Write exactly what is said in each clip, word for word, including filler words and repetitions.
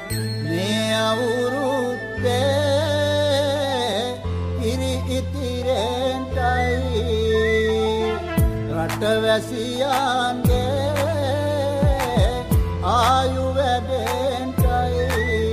මේ අවුරුද්දේ ඉරි ඉතිරෙන්ටයි රටවැසියන්ගේ ආයු වැඩෙන්ටයි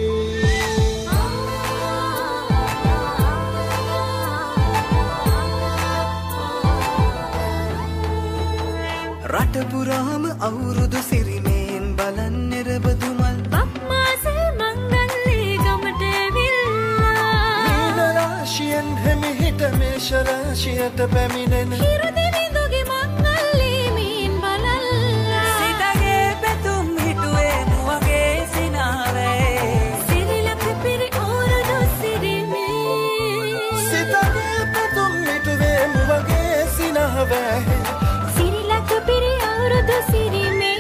රට පුරාම අවුරුදු සිරිමෙන් බලන් නිරබදුමල් බක්මාසේ මංගල්ලේ ගමට ඇවිල්ලා නීල රාශියෙන් හැමිහිට මේෂ රාශියට පැමිණෙන හිරු දෙවිඳුගේ මංගල්ලේ මීන් බලල්ලා සිතගේ පැතුම් හිටුවේ මුවගේ සිනාවේ සිරිලක පිරි අවුරුදු සිරිමේ සිතගේ පැතුම් හිටුවේ මුවගේ සිනාවේ පිරි අවුරුදු සිරිමේ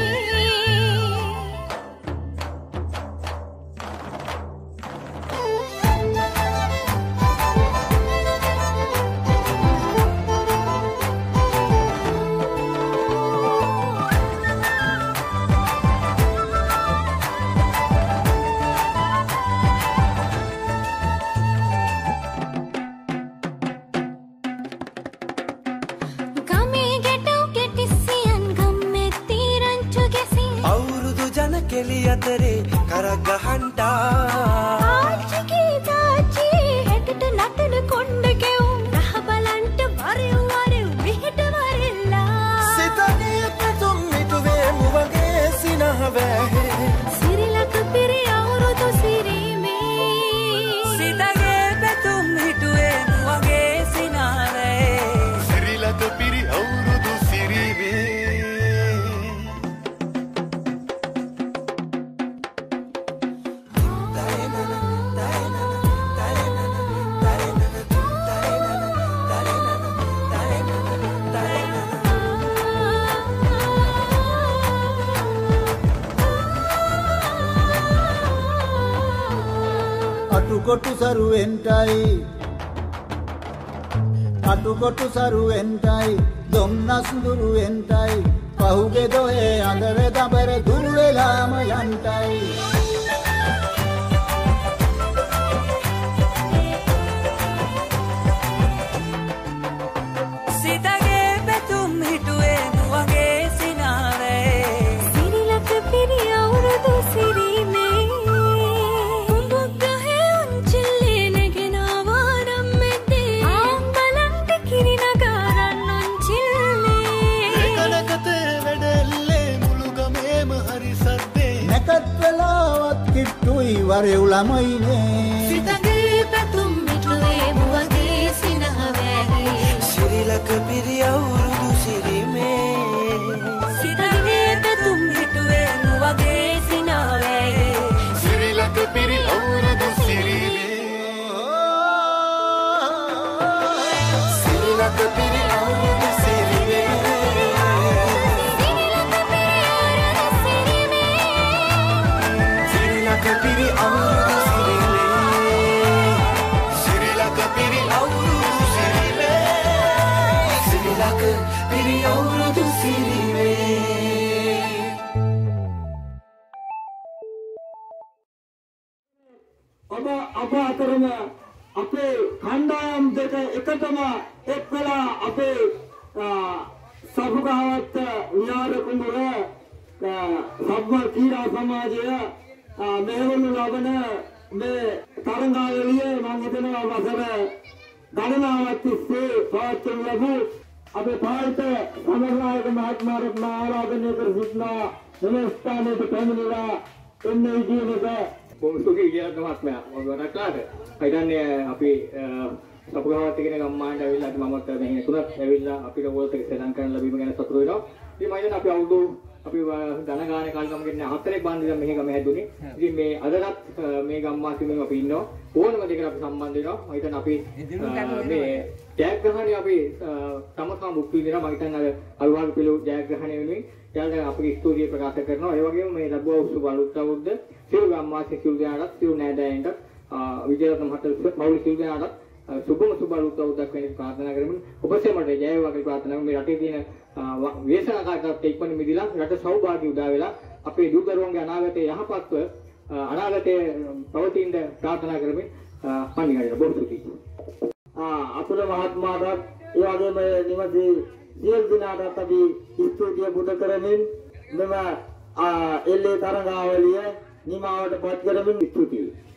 අතරේ කරක් ගහන්ටා ආච්චිගේ තාච්චි හෙටට නටන කොණ්ඩ කෙවුම් රහ බලන්ට වරෙව් වරෙව් මෙහෙට වරෙල්ලා සිතගේ පැතුම් මිටුවේ මුවගේ සිනහවැහේ සිරිලක පිරි අවුරුදු සිරිමේ සිතගේ පැතුම් මිටුවේ මුවගේ සිනහවැහේ සිරිලක පිරි අවුරුදු සිරිමේ අටුකොටු සරුවෙන්ටයි අටුකොටු සරුවෙන්ටයි දොම්නස් දුරුවෙන්ටයි පහුගේ දොහේ අඳර දබර දුර වෙලාම යන්ටයි සිතගේ පැතුම් හිටුවේ මුවගේ සිනාවේ සිරිලක පිරි අවුරුදු සිරිමේ කිට්ටුයි වරෙව් ළමයිනේ සිතගේ පැතුම් මිටුවේ මුවගේ සිනහවැහි සිරිලක පිරි අවුරුදු සිරිමේ සිතගේ පැතුම් මිටුවේ මුවගේ සිනහවැහි සිරිලක පිරි අවුරුදු සිරිමේ සිරිලක පිරි අවුරුදු සිරිමේ පිරි අවුරුදු සිරිමේ සිරිලක පිරි අවුරුදු සිරිමේ සිරිලක පිරි අවුරුදු සිරිමේ ඔබ අප අතරම අපේ කණ්ඩායම් දෙක එකටම එක්වලා අපේ සබුගහවත්ත විහාර කුඹුර සබ්බ කීඩා සමාජය මෙහෙවනු ලබන මේ තරංගාවලිය මම හිතනවා වසර ගණනාවක් තිස්සේ පවත්වනු ලැබූ අපේ පාලිත සමරනායක මහත්මයාට ආරාධනය කර සිටිනා මෙම ස්ථානයට පැමිණිලා එන්නේ කියන එක බොහොම සුඛී කියලා මහත්මයා මම වැඩ කළාට හිතන්නේ අපි සපුගහවත් කියන ගම්මානට ඇවිල්ලා මමත් මෙහි තුනක් ඇවිල්ලා අපිට වෝල්ට් එක සෙල්ලම් කරන්න ලැබීම ගැන සතුටු වෙනවා. ඉතින් මම හිතන්නේ අපි අවුරුදු අපි ධන ගානේ කාලේ ගම ගෙන්නේ හතරක් බාන්දිලා මෙහි ගම හැදුනේ. ඉතින් මේ අදටත් මේ ගම්වාසීන් අපි ඉන්නවා. ඕනම දෙයකට අපි සම්බන්ධ වෙනවා. මම හිතන්නේ අපි මේ ජයග්‍රහණය අපි තම තම මුක්ති විඳිනවා. මම හිතන්නේ අලුවාල් පිළු ජයග්‍රහණය වෙනුවෙන් යාළුවා අපේ ස්තුතිය ප්‍රකාශ කරනවා. ඒ වගේම මේ ලැබුවා උසු බලුත් අවුරුද්ද සියලු ගම්වාසී සියලු දෙනාට සියලු නෑදෑයන්ට විජයරත්න මහත්තයා මෞලික සියලු දෙනාට සුබම සුබ අලුත් අවුරුද්දක් වෙන ප්‍රාර්ථනා කරමින් ඔබ සැමට ජය වේවා කියලා ප්‍රාර්ථනා කරමු. මේ රටේ තියෙන ව්‍යසනකාරීත්වයට ඉක්මනින් මිදලා රට සෞභාග්‍ය උදා වෙලා අපේ දූ දරුවන්ගේ අනාගතය යහපත්ව අනාගතයේ පවතින ප්‍රාර්ථනා කරමින් මම නිකන් බොහෝ ස්තුතියි. අතුල මහත්මයාට ඒ වගේම නිවසේ සියලු දෙනාට අපි ස්තුතිය පුද කරමින් මෙම එල්ලේ තරඟාවලිය නිමාවට පත් කරමින් ස්තුතියි.